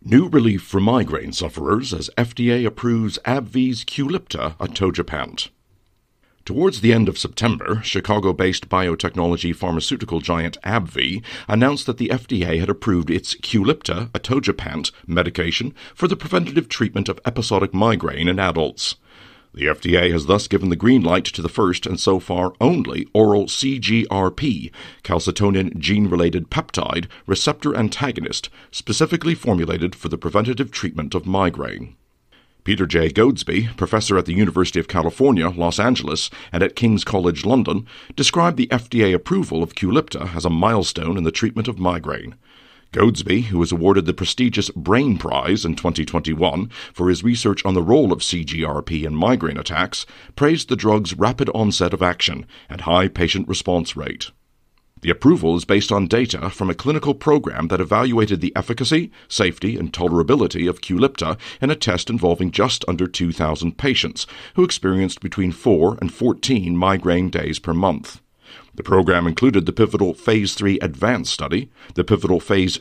New relief for migraine sufferers as FDA approves AbbVie's QULIPTA Atogepant. Towards the end of September, Chicago-based biotechnology pharmaceutical giant AbbVie announced that the FDA had approved its QULIPTA Atogepant medication for the preventative treatment of episodic migraine in adults. The FDA has thus given the green light to the first and so far only oral CGRP, calcitonin gene-related peptide, receptor antagonist, specifically formulated for the preventative treatment of migraine. Peter J. Goadsby, professor at the University of California, Los Angeles, and at King's College London, described the FDA approval of QULIPTA as a milestone in the treatment of migraine. Goadsby, who was awarded the prestigious Brain Prize in 2021 for his research on the role of CGRP in migraine attacks, praised the drug's rapid onset of action and high patient response rate. The approval is based on data from a clinical program that evaluated the efficacy, safety, and tolerability of QULIPTA in a test involving just under 2,000 patients who experienced between 4 and 14 migraine days per month. The program included the pivotal Phase 3 Advance study, the pivotal Phase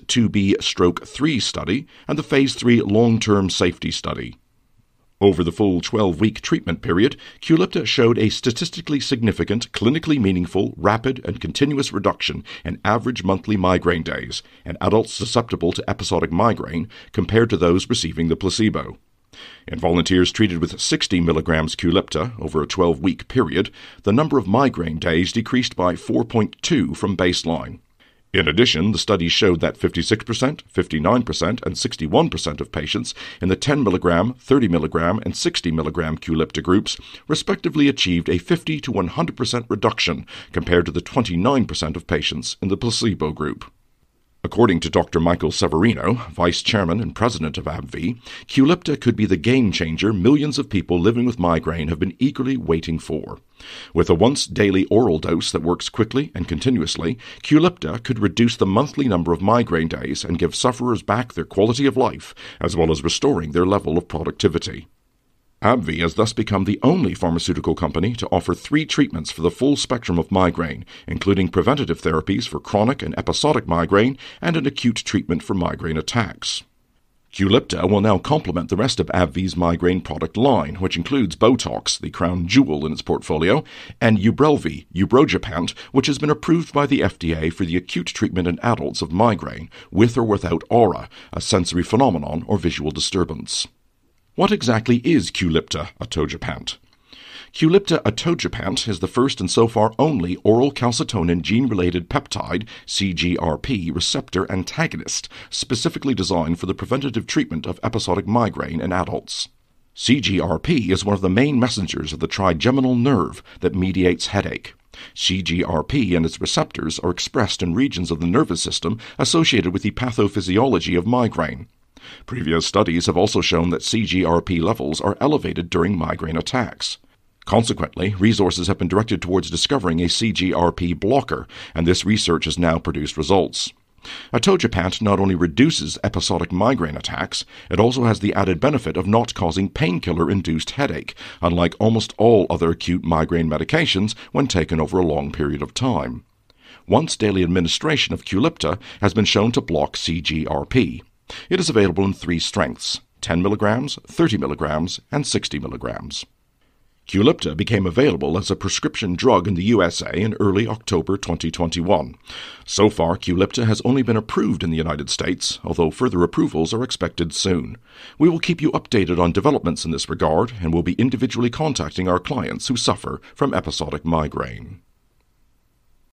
2b/3 study, and the Phase 3 long-term safety study. Over the full 12-week treatment period, QULIPTA showed a statistically significant, clinically meaningful, rapid, and continuous reduction in average monthly migraine days in adults susceptible to episodic migraine compared to those receiving the placebo. In volunteers treated with 60 milligrams QULIPTA over a 12-week period, the number of migraine days decreased by 4.2 from baseline. In addition, the study showed that 56%, 59%, and 61% of patients in the 10 milligram, 30 milligram, and 60 milligram QULIPTA groups respectively achieved a 50 to 100% reduction compared to the 29% of patients in the placebo group. According to Dr. Michael Severino, vice chairman and president of AbbVie, QULIPTA could be the game-changer millions of people living with migraine have been eagerly waiting for. With a once-daily oral dose that works quickly and continuously, QULIPTA could reduce the monthly number of migraine days and give sufferers back their quality of life, as well as restoring their level of productivity. AbbVie has thus become the only pharmaceutical company to offer 3 treatments for the full spectrum of migraine, including preventative therapies for chronic and episodic migraine and an acute treatment for migraine attacks. QULIPTA will now complement the rest of AbbVie's migraine product line, which includes Botox, the crown jewel in its portfolio, and Atogepant, which has been approved by the FDA for the acute treatment in adults of migraine, with or without aura, a sensory phenomenon or visual disturbance. What exactly is QULIPTA Atogepant? QULIPTA Atogepant is the first and so far only oral calcitonin gene-related peptide, CGRP, receptor antagonist, specifically designed for the preventative treatment of episodic migraine in adults. CGRP is one of the main messengers of the trigeminal nerve that mediates headache. CGRP and its receptors are expressed in regions of the nervous system associated with the pathophysiology of migraine. Previous studies have also shown that CGRP levels are elevated during migraine attacks. Consequently, resources have been directed towards discovering a CGRP blocker, and this research has now produced results. Atogepant not only reduces episodic migraine attacks, it also has the added benefit of not causing painkiller-induced headache, unlike almost all other acute migraine medications when taken over a long period of time. Once-daily administration of QULIPTA has been shown to block CGRP. It is available in 3 strengths, 10 milligrams, 30 milligrams, and 60 milligrams. QULIPTA became available as a prescription drug in the USA in early October 2021. So far, QULIPTA has only been approved in the United States, although further approvals are expected soon. We will keep you updated on developments in this regard and will be individually contacting our clients who suffer from episodic migraine.